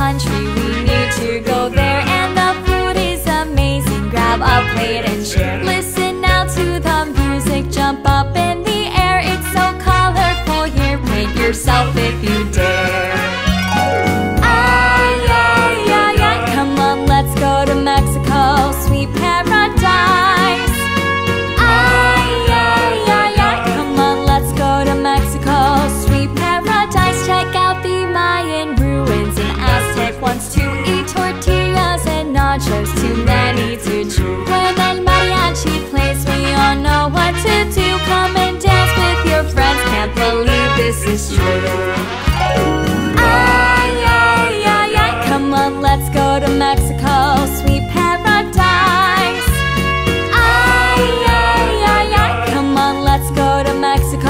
country, we need to go there. And the food is amazing, grab a plate and share. Listen now to the music, jump up in the air. It's so colorful here, paint yourself if you dare. Ay, ay, ay, ay, come on, let's go to Mexico, sweet paradise. Ay, ay, ay, ay, come on, let's go to Mexico, sweet paradise. Check out the Mayan ruins and Aztec ones to eat tortillas and nachos, too many to choose. Where the mariachi plays, we all know what to do. Come and dance with your friends, can't believe this is true. Ay, ay, ay, ay, come on, let's go to Mexico, sweet paradise. Ay, ay, ay, ay, come on, let's go to Mexico.